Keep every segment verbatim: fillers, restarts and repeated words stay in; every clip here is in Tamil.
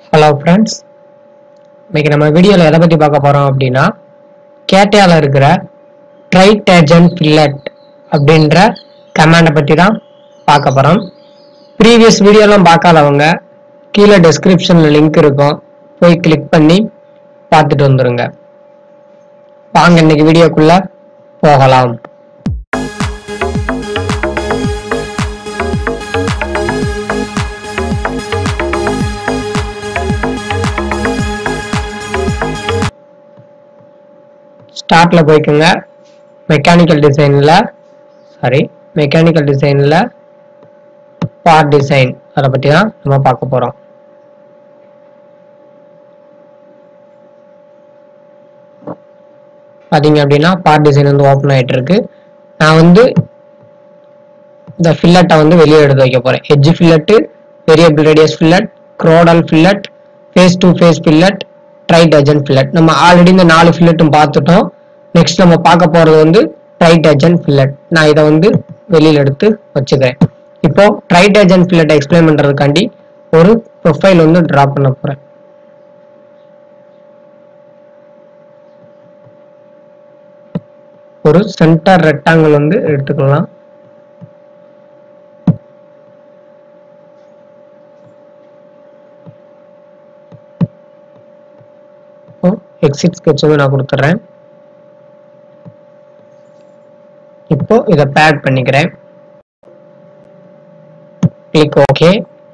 Hello friends, இன்னைக்கு நம்ம வீடியோல எதை பத்தி பார்க்க போறோம் அப்படின்னா கேட்டியால இருக்கிற ட்ரைடேஜன் ஃபில்லட் அப்படின்ற கமாண்டை பத்தி தான் பார்க்க போறோம். ப்ரீவியஸ் வீடியோலாம் பார்க்காதவங்க கீழே டெஸ்கிரிப்ஷன்ல லிங்க் இருக்கும், போய் கிளிக் பண்ணி பார்த்துட்டு வந்துருங்க. வாங்க இன்னைக்கு வீடியோக்குள்ள போகலாம். ஸ்டார்ட்ல போய்க்குங்க. மெக்கானிக்கல் டிசைன்ல சாரி மெக்கானிக்கல் டிசைன்ல பார்ட் டிசைன் அதை பற்றி தான் நம்ம பார்க்க போகிறோம். பார்த்தீங்க அப்படின்னா பார்ட் டிசைன் வந்து ஓப்பன் ஆகிட்டு இருக்கு. நான் வந்து இந்த ஃபில்லட்டை வந்து வெளியே எடுத்து வைக்க போகிறேன். Edge fillet, variable radius fillet, chordal fillet, face to face fillet, tritangent fillet. நம்ம ஆல்ரெடி இந்த நாலு ஃபில்லட்டும் பார்த்துட்டோம். நெக்ஸ்ட் நம்ம பார்க்க போகிறது வந்து ட்ரைடேஜன் ஃபில்லட். நான் இதை வந்து வெளியில் எடுத்து வச்சுக்கிறேன். இப்போ ட்ரைடேஜன் ஃபில்லட்டை எக்ஸ்பிளைன் பண்ணுறதுக்காண்டி ஒரு ப்ரொஃபைல் வந்து ட்ரா பண்ண போகிறேன். ஒரு சென்டர் ரெக்டாங்கிள் வந்து எடுத்துக்கலாம். எக்ஸிட் ஸ்கெட்ச் வந்து நான் கொடுத்துட்றேன். இப்போ இதை பேட் பண்ணிக்கிறேன். Click okay.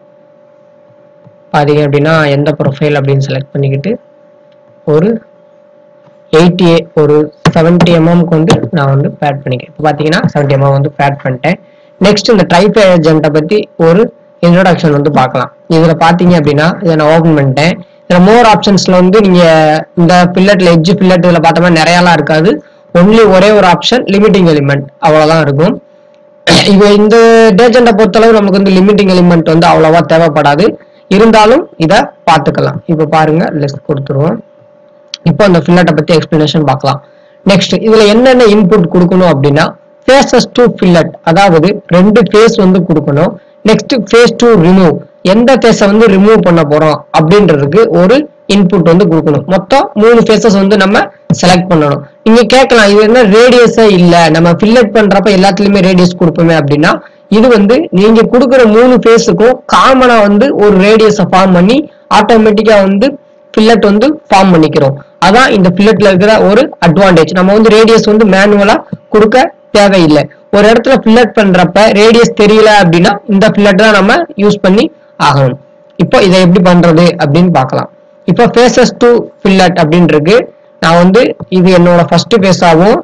பார்த்தீங்க அப்படின்னா எந்த ப்ரொஃபைல் அப்படின்னு செலக்ட் பண்ணிக்கிட்டு ஒரு எயிட்டி ஒரு செவன்டி எம்எம்க்கு வந்து நான் வந்து பேட் பண்ணிக்கிறேன். இப்போ பார்த்தீங்கன்னா செவன்டி எம்எம் வந்து பேட் பண்ணிட்டேன். நெக்ஸ்ட் இந்த ட்ரைடேஜன்ட்டை பற்றி ஒரு இன்ட்ரோடக்ஷன் வந்து பார்க்கலாம். இதில் பார்த்தீங்க அப்படின்னா இதை நான் ஓப்பன் பண்ணிட்டேன். இதில் மோர் ஆப்ஷன்ஸில் வந்து நீங்கள் இந்த ஃபில்லட்டில் எட்ஜ் ஃபில்லட் இதில் பார்த்த மாதிரி நிறையாலாம் இருக்காது. ஒன்லி ஒரே ஒரு ஆப்ஷன் லிமிட்டிங் எலிமெண்ட் அவ்வளோதான் இருக்கும். இப்போ இந்த டேஜெண்டை பொறுத்தளவு நமக்கு வந்து லிமிட்டிங் எலிமெண்ட் வந்து அவ்வளோவா தேவைப்படாது. இருந்தாலும் இதை பார்த்துக்கலாம். இப்போ பாருங்க லிஸ்ட் கொடுத்துருவோம். இப்போ அந்த ஃபில்லட்டை பற்றி எக்ஸ்பிளனேஷன் பார்க்கலாம். நெக்ஸ்ட் இதில் என்னென்ன இன்புட் கொடுக்கணும் அப்படின்னா ஃபேஸஸ் டு ஃபில்லட், அதாவது ரெண்டு ஃபேஸ் வந்து கொடுக்கணும். நெக்ஸ்ட் ஃபேஸ் டு ரிமூவ், எந்த ஃபேஸை வந்து ரிமூவ் பண்ண போறோம் அப்படின்றதுக்கு ஒரு இன்புட் வந்து கொடுக்கணும். மொத்தம் மூணு ஃபேஸஸ் வந்து நம்ம செலக்ட் பண்ணணும். நீங்க கேட்கலாம் இது என்ன ரேடியஸே இல்ல, நம்ம ஃபில்லட் பண்றப்ப எல்லாத்துலயுமே ரேடியஸ் கொடுப்போமே அப்படின்னா, இது வந்து நீங்க கொடுக்குற மூணு ஃபேஸுக்கும் காமனா வந்து ஒரு ரேடியஸை ஃபார்ம் பண்ணி ஆட்டோமேட்டிக்கா வந்து ஃபில்லட் வந்து ஃபார்ம் பண்ணிக்கிறோம். அதான் இந்த ஃபில்லட்ல இருக்கிற ஒரு அட்வான்டேஜ். நம்ம வந்து ரேடியஸ் வந்து மேனுவலா கொடுக்க தேவையில்லை. ஒரு இடத்துல ஃபில்லட் பண்றப்ப ரேடியஸ் தெரியல அப்படின்னா இந்த ஃபில்லட் தான் நம்ம யூஸ் பண்ணி ஆகணும். இப்போ இதை எப்படி பண்றது அப்படின்னு பார்க்கலாம். இப்போ ஃபேஸஸ் டு ஃபில்லட் அப்படின்னு இருக்கு. நான் வந்து இது என்னோட ஃபர்ஸ்ட் ஃபேஸாகவும்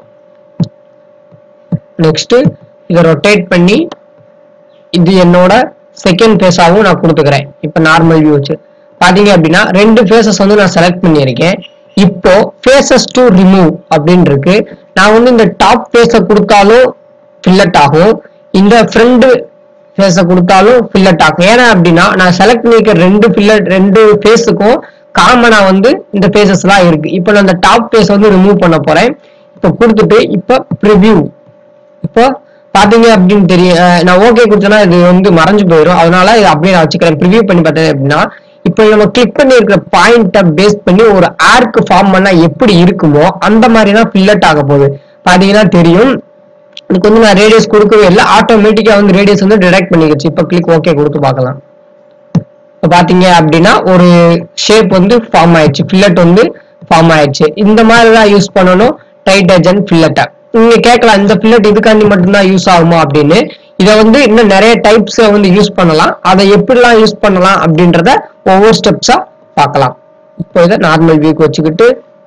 நெக்ஸ்ட் இதை ரொட்டேட் பண்ணி இது என்னோட செகண்ட் ஃபேஸாகவும் நான் கொடுத்துக்கிறேன். இப்போ நார்மல் வியூ வச்சு பார்த்தீங்க அப்படின்னா ரெண்டு ஃபேஸஸ் வந்து நான் செலக்ட் பண்ணியிருக்கேன். இப்போ ஃபேஸஸ் டு ரிமூவ் அப்படின்னு இருக்கு. நான் வந்து இந்த டாப் ஃபேஸை கொடுத்தாலும் ஃபில்லட் ஆகும், இந்த ஃப்ரண்ட் ஃபேஸை கொடுத்தாலும் ஃபில்லட் ஆகும். ஏன்னா அப்படின்னா நான் செலக்ட் பண்ணிக்கிற ரெண்டு ஃபில்லட் ரெண்டு ஃபேஸுக்கும் காமனா வந்து இந்த ஃபேஸஸ் தான் இருக்கு. இப்போ நான் இந்த டாப் ஃபேஸ் வந்து ரிமூவ் பண்ண போறேன். இப்போ கொடுத்துட்டு இப்போ ப்ரிவியூ இப்போ பாத்தீங்க அப்படின்னு தெரியும். நான் ஓகே கொடுத்தேன்னா இது வந்து மறைஞ்சு போயிடும். அதனால இதை அப்படியே நான் வச்சுக்கிறேன். ப்ரிவியூ பண்ணி பார்த்தேன் அப்படின்னா இப்போ நம்ம கிளிக் பண்ணி இருக்கிற பாயிண்ட்டை பேஸ் பண்ணி ஒரு ஆர்க் ஃபார்ம் பண்ணா எப்படி இருக்குமோ அந்த மாதிரி தான் ஃபில்லட் ஆக போகுது. பாத்தீங்கன்னா தெரியும். இதுக்கு வந்து நான் ரேடியஸ் கொடுக்கவே இல்லை, ஆட்டோமேட்டிக்கா வந்து ரேடியஸ் வந்து டிடெக்ட் பண்ணிக்கிச்சு. இப்போ கிளிக் ஓகே கொடுத்து பார்க்கலாம். இப்போ பாத்தீங்க அப்படின்னா ஒரு ஷேப் வந்து ஃபார்ம் ஆயிடுச்சு, ஃபில்லட் வந்து ஃபார்ம் ஆயிடுச்சு. இந்த மாதிரி தான் யூஸ் பண்ணணும் ட்ரைடேஜன் ஃபில்லட்டை. நீங்க கேட்கலாம் இந்த ஃபில்லட் இதுக்காண்டி மட்டும்தான் யூஸ் ஆகுமா அப்படின்னு. இதை வந்து இன்னும் நிறைய டைப்ஸ் வந்து யூஸ் பண்ணலாம். அதை எப்படிலாம் யூஸ் பண்ணலாம் அப்படின்றத ஒவ்வொரு ஸ்டெப்ஸா பார்க்கலாம். இப்போ இதை நார்மல் வியூக்கு வச்சுக்கிட்டு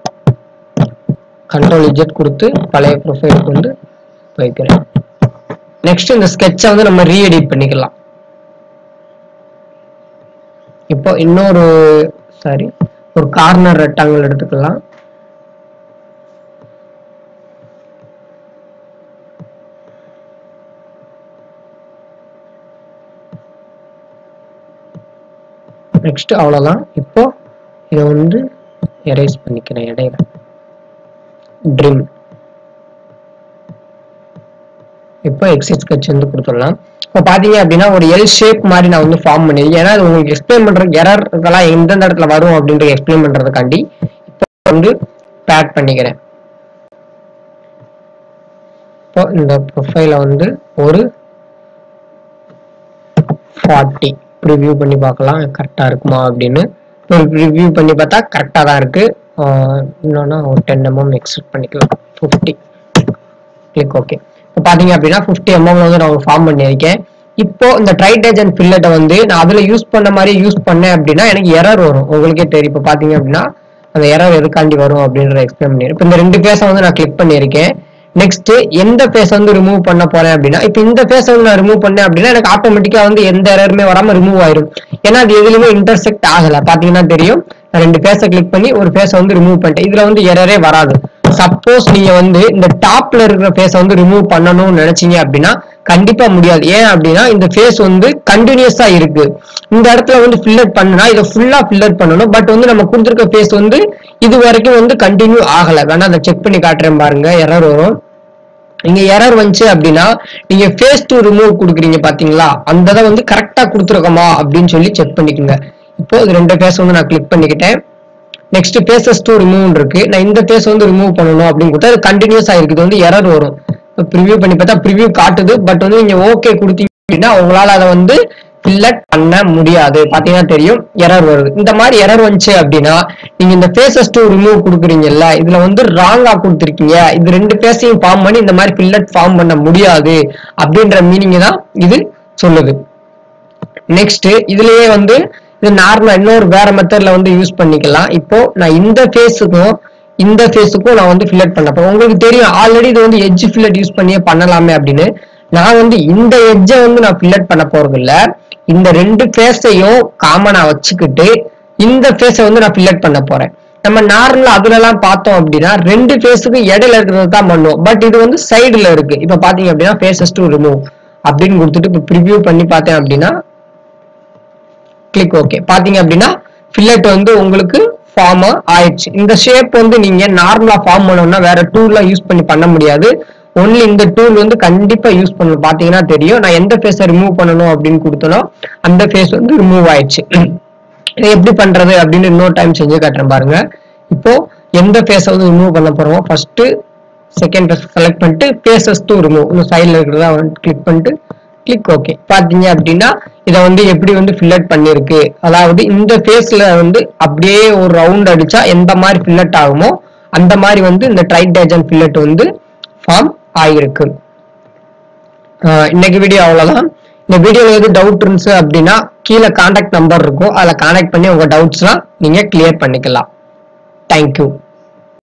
கண்ட்ரோல் இஜெட் கொடுத்து பழைய ப்ரொஃபைலுக்கு வந்து வைக்கிறேன். நெக்ஸ்ட் இந்த ஸ்கெட்சை வந்து நம்ம ரீஎடிட் பண்ணிக்கலாம். இப்போ இன்னொரு சாரி ஒரு கார்னர் ரெக்டாங்கிள் எடுத்துக்கலாம். நெக்ஸ்ட் அவ்வளவுதான். இப்போ இதை வந்து எரேஸ் பண்ணிக்கிறேன். இடையில ட்ரிம் இப்போ எக்ஸிட் ஸ்கெட்ச் வந்து கொடுத்துடலாம். இப்போ பாத்தீங்க அப்படின்னா ஒரு எல் ஷேப் மாதிரி நான் வந்து ஃபார்ம் பண்ணிருக்கேன். ஏன்னா அது உங்களுக்கு எக்ஸ்பிளைன் பண்றதுக்கு எரர் இதெல்லாம் எந்தெந்த இடத்துல வரும் அப்படின்றத எக்ஸ்பிளைன் பண்றதுக்காண்டி இப்போ வந்து பேட் பண்ணிக்கிறேன். இப்போ இந்த ப்ரொஃபைல வந்து ஒரு ஃபார்ட்டி ரிவ்யூ பண்ணி பார்க்கலாம் கரெக்டா இருக்குமா அப்படின்னு. ஒரு ரிவ்யூ பண்ணி பார்த்தா கரெக்டா தான் இருக்கு. இன்னொன்னா ஒரு டென் எம்எம் எக்ஸ்ட்ரா பண்ணிக்கலாம். Fifty click okay. இப்போ பாத்தீங்க அப்படின்னா ஃபிஃப்டி எம்எம் வந்து நான் ஃபார்ம் பண்ணியிருக்கேன். இப்போ இந்த ட்ரைடேஜ் அண்ட் ஃபில்லட்டை வந்து நான் அதுல யூஸ் பண்ண மாதிரி யூஸ் பண்ணேன் அப்படின்னா எனக்கு எரர் வரும். உங்களுக்கே தெரியும். இப்போ பாத்தீங்க அப்படின்னா அந்த எரர் எதுக்காண்டி வரும் அப்படின்றத எக்ஸ்பிளைன் பண்ணி. இப்போ இந்த ரெண்டு பேஸை வந்து நான் கிளிக் பண்ணியிருக்கேன். நெக்ஸ்ட் எந்த ஃபேஸ் வந்து ரிமூவ் பண்ண போறேன் அப்படின்னா இப்போ இந்த ஃபேஸ் வந்து நான் ரிமூவ் பண்ணேன் அப்படின்னா எனக்கு ஆட்டோமேட்டிக்கா வந்து எந்த எரருமே வராம ரிமூவ் ஆயிரும். ஏன்னா அது எதுலையுமே இன்டர்செக்ட் ஆகல. பாத்தீங்கன்னா தெரியும். நான் ரெண்டு ஃபேஸை கிளிக் பண்ணி ஒரு ஃபேஸை வந்து ரிமூவ் பண்ணிட்டேன். இதுல வந்து எரரே வராது. சப்போஸ் நீங்க வந்து இந்த டாப்ல இருக்கிற ஃபேஸை வந்து ரிமூவ் பண்ணணும்னு நினைச்சீங்க அப்படின்னா கண்டிப்பா முடியாது. ஏன் அப்படின்னா இந்த ஃபேஸ் வந்து கண்டினியூஸா இருக்கு. இந்த இடத்துல வந்து ஃபில்லட் பண்ணா இதை ஃபுல்லா ஃபில்லட் பண்ணணும். பட் வந்து நம்ம கொடுத்துருக்க ஃபேஸ் வந்து இது வரைக்கும் வந்து கண்டினியூ ஆகல. வேணா அதை செக் பண்ணி காட்டுறேன் பாருங்க. எரர் வரும். நீங்க எரர் வந்துச்சு அப்படின்னா நீங்க ஃபேஸ் டு ரிமூவ் கொடுக்குறீங்க பாத்தீங்களா, அந்த இதை வந்து கரெக்டா கொடுத்துருக்கோமா அப்படின்னு சொல்லி செக் பண்ணிக்கோங்க. இப்போ இது ரெண்டு ஃபேஸ் வந்து நான் கிளிக் பண்ணிக்கிட்டேன். நெக்ஸ்ட் ஃபேஸஸ் டு ரிமூவ் இருக்கு. நான் இந்த ஃபேஸ் வந்து ரிமூவ் பண்ணணும் அப்படின்னு கொடுத்தா அது கண்டினியூஸா இருக்கு. இது வந்து எரர் வரும். ப்ரிவியூ பண்ணி பார்த்தா ப்ரிவியூ காட்டுது. பட் வந்து நீங்க ஓகே கொடுத்தீங்க அப்படின்னா உங்களால அதை வந்து ஃபில்லட் பண்ண முடியாது. பாத்தீங்கன்னா தெரியும் எரர் வருது. இந்த மாதிரி எரர் வந்துச்சு அப்படின்னா நீங்க இந்த ஃபேஸஸ் டு ரிமூவ் கொடுக்குறீங்கல்ல, இதுல வந்து ராங்கா கொடுத்துருக்கீங்க. இது ரெண்டு ஃபேஸையும் ஃபார்ம் பண்ணி இந்த மாதிரி ஃபில்லட் ஃபார்ம் பண்ண முடியாது அப்படின்ற மீனிங் தான் இது சொல்லுது. நெக்ஸ்ட் இதுலயே வந்து இது நார்மலா இன்னொரு வேற மெத்தட்ல வந்து யூஸ் பண்ணிக்கலாம். இப்போ நான் இந்த ஃபேஸுக்கும் இந்த ஃபேஸுக்கும் நான் வந்து ஃபில்லட் பண்ண போறேன். உங்களுக்கு தெரியும் ஆல்ரெடி இது வந்து எட்ஜ் ஃபில்லட் யூஸ் பண்ணியே பண்ணலாமே அப்படின்னு. நான் வந்து இந்த எட்ஜை வந்து நான் ஃபில்லட் பண்ண போறது இல்ல. இந்த ரெண்டு ஃபேஸையும் காமனா வச்சுக்கிட்டு இந்த ஃபேஸை வந்து நான் ஃபில்லட் பண்ண போறேன். நம்ம நார்மலா அதுல எல்லாம் பார்த்தோம் அப்படின்னா ரெண்டு ஃபேஸுக்கு இடையில இருக்கிறது தான் பண்ணுவோம். பட் இது வந்து சைடுல இருக்கு. இப்ப பாத்தீங்க அப்படின்னா ஃபேஸஸ் டு ரிமூவ் அப்படின்னு கொடுத்துட்டு இப்போ ப்ரிவியூ பண்ணி பார்த்தேன் அப்படின்னா கிளிக் ஓகே. பாத்தீங்க அப்படின்னா ஃபில்லட் வந்து உங்களுக்கு ஃபார்ம் ஆயிடுச்சு. இந்த ஷேப் வந்து நீங்க நார்மலா ஃபார்ம் பண்ணணும்னா வேற டூல்லாம் யூஸ் பண்ணி பண்ண முடியாது. ஒன்லி இந்த டூல் வந்து கண்டிப்பா யூஸ் பண்ணணும். பாத்தீங்கன்னா தெரியும் நான் எந்த ஃபேஸை ரிமூவ் பண்ணணும் அப்படின்னு கொடுத்தனோ அந்த ஃபேஸ் வந்து ரிமூவ் ஆயிடுச்சு. இதை எப்படி பண்றது அப்படின்னு இன்னொரு டைம் செஞ்சு காட்டுறேன் பாருங்க. இப்போ எந்த ஃபேஸை வந்து ரிமூவ் பண்ண போறோமோ ஃபர்ஸ்ட் செகண்ட் ஃபேஸ் செலக்ட் பண்ணிட்டு ஃபேஸஸ் டு ரிமூவ் இன்னும் சைட்ல இருக்கிறதா கிளிக் பண்ணிட்டு கிளிக் ஓகே. பாத்தீங்க அப்படின்னா இதை வந்து எப்படி வந்து ஃபில்லட் பண்ணிருக்கு. அதாவது இந்த ஃபேஸ்ல வந்து அப்படியே ஒரு ரவுண்ட் அடிச்சா எந்த மாதிரி ஃபில்லட் ஆகுமோ அந்த மாதிரி வந்து இந்த ட்ரைடேஜ் அண்ட் ஃபில்லட் வந்து ஃபார்ம் ஆகிருக்கு. இன்னைக்கு வீடியோ அவ்வளவுதான். இந்த வீடியோல எது டவுட் இருந்துச்சு அப்படின்னா கீழே கான்டாக்ட் நம்பர் இருக்கும். அதில் கான்டாக்ட் பண்ணி உங்க டவுட்ஸ்லாம் நீங்க கிளியர் பண்ணிக்கலாம். தேங்க்யூ.